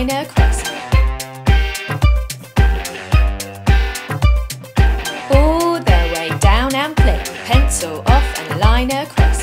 line across. All the way down and play. Pencil off and a line across.